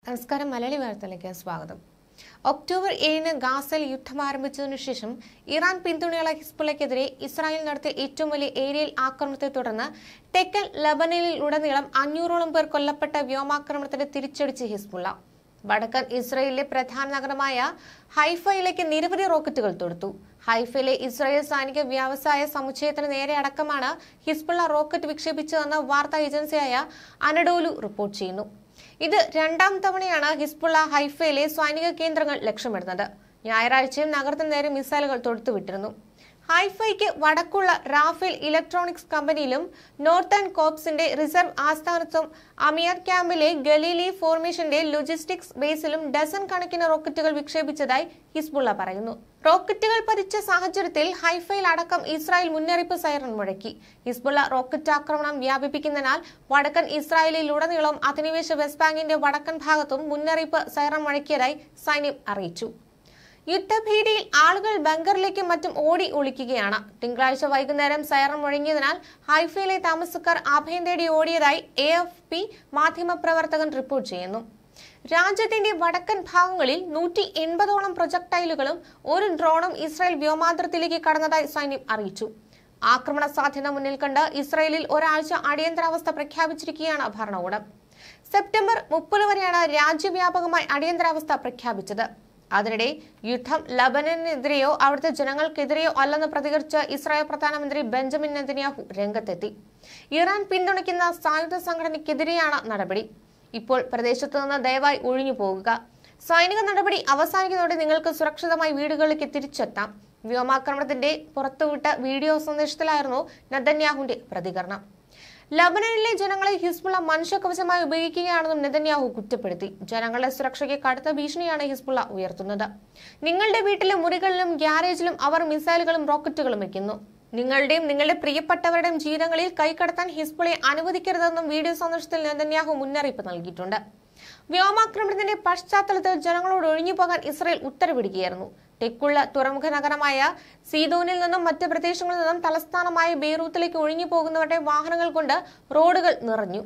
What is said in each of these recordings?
നമസ്കാരം. മലയാളി വാർത്തയിലേക്ക് സ്വാഗതം. ഒക്ടോബർ 7 ഗാസയിൽ യുദ്ധം ആരംഭിച്ചതിനു ശേഷം ഇറാൻ പിന്തുണയുള്ള ഹിസ്ബുള്ളക്കെതിരെ ഇസ്രായേൽ നടത്തിയ ഏറ്റവും വലിയ ഏരിയൽ ആക്രമണത്തെ തുടർന്ന് തെക്കൻ ലബനനിലുടനീളം 500ഓളം പേർ കൊല്ലപ്പെട്ട വ്യോമാക്രമണത്തിന് തിരിച്ചടിച്ച് ഹിസ്ബുള്ള. വടക്കൻ ഇസ്രായേലിലെ പ്രധാന നഗരമായ ഹൈഫയിലേക്ക് നിരവധി റോക്കറ്റുകൾ തൊടുത്തു. ഹൈഫയിലെ ഇസ്രായേൽ സൈനിക വ്യവസായ സമുച്ചയത്തിന് നേരെ അടക്കമാണ് ഹിസ്ബുള്ള റോക്കറ്റ് വിക്ഷേപിച്ചതെന്ന് വാർത്താ ഏജൻസിയായ അനഡോലു റിപ്പോർട്ട് ചെയ്യുന്നു. ഇത് രണ്ടാം തവണയാണ് ഹിസ്ബുള്ള ഹൈഫയിലെ സൈനിക കേന്ദ്രങ്ങൾ ലക്ഷ്യമിടുന്നത്. ഞായറാഴ്ചയും നഗരത്തിന് നേരെ മിസൈലുകൾ തൊടുത്തുവിട്ടിരുന്നു. ഹൈഫയ്ക്ക് വടക്കുള്ള റാഫേൽ ഇലക്ട്രോണിക്സ് കമ്പനിയിലും നോർത്തേൺ കോപ്സിന്റെ റിസർവ് ആസ്ഥാനത്തും അമിയാർ ക്യാമ്പിലെ ഗലീലി ഫോർമേഷന്റെ ലോജിസ്റ്റിക്സ് ബേസിലും ഡസൻ കണക്കിന് റോക്കറ്റുകൾ വിക്ഷേപിച്ചതായി ഹിസ്ബുള്ള പറയുന്നു. റോക്കറ്റുകൾ പതിച്ച സാഹചര്യത്തിൽ ഹൈഫയിൽ അടക്കം ഇസ്രായേൽ മുന്നറിയിപ്പ് സൈറൺ മുഴക്കി. ഹിസ്ബുള്ള റോക്കറ്റ് ആക്രമണം വ്യാപിപ്പിക്കുന്നതിനാൽ വടക്കൻ ഇസ്രായേലിലുടനീളം അധിനിവേശ വെസ്റ്റ് ബാങ്കിന്റെ വടക്കൻ ഭാഗത്തും മുന്നറിയിപ്പ് സൈറൺ മുഴക്കിയതായി സൈന്യം അറിയിച്ചു. യുദ്ധഭീതിയിൽ ആളുകൾ ബങ്കറിലേക്കും മറ്റും ഓടി ഒളിക്കുകയാണ്. തിങ്കളാഴ്ച വൈകുന്നേരം സൈറൺ മുഴങ്ങിയതിനാൽ ഹൈഫയിലെ താമസക്കാർ അഭയം തേടി ഓടിയതായി AFP മാധ്യമപ്രവർത്തകൻ റിപ്പോർട്ട് ചെയ്യുന്നു. രാജ്യത്തിന്റെ വടക്കൻ ഭാഗങ്ങളിൽ 180ഓളം പ്രൊജക്ടൈലുകളും ഒരു ഡ്രോണും ഇസ്രായേൽ വ്യോമാതിർത്തിയിലേക്ക് കടന്നതായി സൈന്യം അറിയിച്ചു. ആക്രമണ സാധ്യത മുന്നിൽ കണ്ട് ഇസ്രായേലിൽ ഒരാഴ്ച അടിയന്തരാവസ്ഥ പ്രഖ്യാപിച്ചിരിക്കുകയാണ് ഭരണകൂടം. സെപ്റ്റംബർ 30 വരെയാണ് രാജ്യവ്യാപകമായി അടിയന്തരാവസ്ഥ പ്രഖ്യാപിച്ചത്. അതിനിടെ യുദ്ധം ലബനനെതിരെയോ അവിടുത്തെ ജനങ്ങൾക്കെതിരെയോ അല്ലെന്ന് പ്രതികരിച്ച് ഇസ്രായേൽ പ്രധാനമന്ത്രി ബെഞ്ചമിൻ നെതന്യാഹു രംഗത്തെത്തി. ഇറാൻ പിന്തുണയ്ക്കുന്ന സായുധ സംഘടനയ്ക്കെതിരെയാണ് നടപടി. ഇപ്പോൾ പ്രദേശത്തു നിന്ന് ദയവായി ഒഴിഞ്ഞു പോകുക. സൈനിക നടപടി അവസാനിക്കുന്നതോടെ നിങ്ങൾക്ക് സുരക്ഷിതമായി വീടുകളിലേക്ക് തിരിച്ചെത്താം. വ്യോമാക്രമണത്തിന്റെ പുറത്തുവിട്ട വീഡിയോ സന്ദേശത്തിലായിരുന്നു നെതന്യാഹുവിന്റെ പ്രതികരണം. ലബനനിലെ ജനങ്ങളെ ഹിസ്ബുള്ള മനുഷ്യകവചമായി ഉപയോഗിക്കുകയാണെന്നും നെതന്യാഹു കുറ്റപ്പെടുത്തി. ജനങ്ങളുടെ സുരക്ഷയ്ക്ക് കടുത്ത ഭീഷണിയാണ് ഹിസ്ബുള്ള ഉയർത്തുന്നത്. നിങ്ങളുടെ വീട്ടിലെ മുറികളിലും ഗ്യാരേജിലും അവർ മിസൈലുകളും റോക്കറ്റുകളും വയ്ക്കുന്നു. നിങ്ങളുടെയും നിങ്ങളുടെ പ്രിയപ്പെട്ടവരുടെയും ജീവിതങ്ങളിൽ കൈകടത്താൻ ഹിസ്ബുള്ളയെ അനുവദിക്കരുതെന്നും വീഡിയോ സന്ദേശത്തിൽ നെതന്യാഹു മുന്നറിയിപ്പ് നൽകിയിട്ടുണ്ട്. വ്യോമാക്രമണത്തിന്റെ പശ്ചാത്തലത്തിൽ ജനങ്ങളോട് ഒഴിഞ്ഞുപോകാൻ ഇസ്രായേൽ ഉത്തരവിടുകയായിരുന്നു. തെക്കുള്ള തുറമുഖ നഗരമായ സീദോനിൽ നിന്നും മറ്റ് പ്രദേശങ്ങളിൽ നിന്നും തലസ്ഥാനമായ ബെയ്റൂത്തിലേക്ക് ഒഴിഞ്ഞു പോകുന്നവരുടെ വാഹനങ്ങൾ കൊണ്ട് റോഡുകൾ നിറഞ്ഞു.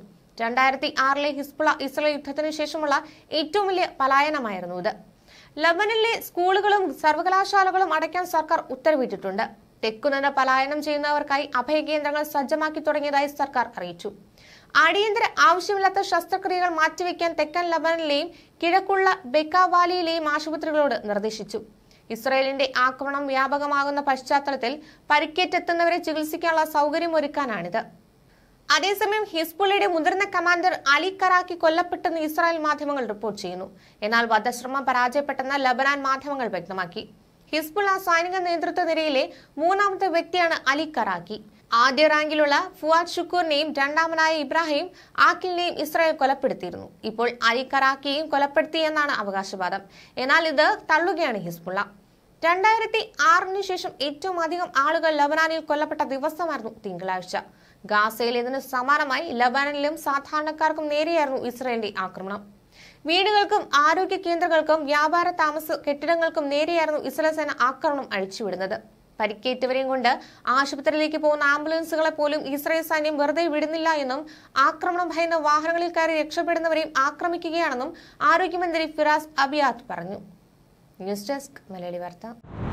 2006 ഹിസ്ബുള്ള ഇസ്രായേൽ യുദ്ധത്തിന് ശേഷമുള്ള ഏറ്റവും വലിയ പലായനമായിരുന്നു ഇത്. ലബനനിലെ സ്കൂളുകളും സർവകലാശാലകളും അടയ്ക്കാൻ സർക്കാർ ഉത്തരവിട്ടിട്ടുണ്ട്. തെക്കുനിന്ന് പലായനം ചെയ്യുന്നവർക്കായി അഭയകേന്ദ്രങ്ങൾ സജ്ജമാക്കി തുടങ്ങിയതായി സർക്കാർ അറിയിച്ചു. അടിയന്തര ആവശ്യമില്ലാത്ത ശസ്ത്രക്രിയകൾ മാറ്റിവെക്കാൻ തെക്കൻ ലബനനിലെയും കിഴക്കുള്ള ബെക്കാവാലിയിലെയും ആശുപത്രികളോട് നിർദ്ദേശിച്ചു. ഇസ്രായേലിന്റെ ആക്രമണം വ്യാപകമാകുന്ന പശ്ചാത്തലത്തിൽ പരിക്കേറ്റെത്തുന്നവരെ ചികിത്സിക്കാനുള്ള സൗകര്യമൊരുക്കാനാണിത്. അതേസമയം ഹിസ്ബുള്ളയുടെ മുതിർന്ന കമാൻഡർ അലി കറാക്കി കൊല്ലപ്പെട്ടെന്ന് ഇസ്രായേൽ മാധ്യമങ്ങൾ റിപ്പോർട്ട് ചെയ്യുന്നു. എന്നാൽ വധശ്രമം പരാജയപ്പെട്ടെന്ന് ലബനാൻ മാധ്യമങ്ങൾ വ്യക്തമാക്കി. ഹിസ്ബുള്ള സൈനിക നേതൃത്വ നിരയിലെ 3ാമത്തെ വ്യക്തിയാണ് അലി കറാക്കി. ആദ്യ റാങ്കിലുള്ള ഫുവാദ് ഷുക്കൂറിനെയും രണ്ടാമനായ ഇബ്രാഹിം ആക്കിലിനെയും ഇസ്രായേൽ കൊലപ്പെടുത്തിയിരുന്നു. ഇപ്പോൾ അലി കറാക്കിയെയും കൊലപ്പെടുത്തിയെന്നാണ് അവകാശവാദം. എന്നാൽ ഇത് തള്ളുകയാണ് ഹിസ്ബുള്ള. 2006 ശേഷം ഏറ്റവും അധികം ആളുകൾ ലബനാനിൽ കൊല്ലപ്പെട്ട ദിവസമായിരുന്നു തിങ്കളാഴ്ച. ഗാസയിലേതിന് സമാനമായി ലബനാനിലും സാധാരണക്കാർക്കും നേരെയായിരുന്നു ഇസ്രായേലിന്റെ ആക്രമണം. വീടുകൾക്കും ആരോഗ്യ കേന്ദ്രങ്ങൾക്കും വ്യാപാര താമസ കെട്ടിടങ്ങൾക്കും നേരെയായിരുന്നു ഇസ്രായേൽ സേന ആക്രമണം അഴിച്ചുവിടുന്നത്. പരിക്കേറ്റവരെയും കൊണ്ട് ആശുപത്രിയിലേക്ക് പോകുന്ന ആംബുലൻസുകളെ പോലും ഇസ്രായേൽ സൈന്യം വെറുതെ വിടുന്നില്ല എന്നും ആക്രമണം ഭയന്ന വാഹനങ്ങളിൽ കയറി രക്ഷപ്പെടുന്നവരെയും ആക്രമിക്കുകയാണെന്നും ആരോഗ്യമന്ത്രി ഫിറാസ് അബിയാത്ത് പറഞ്ഞു. ന്യൂസ് ഡെസ്ക് മലയാളി വാർത്ത.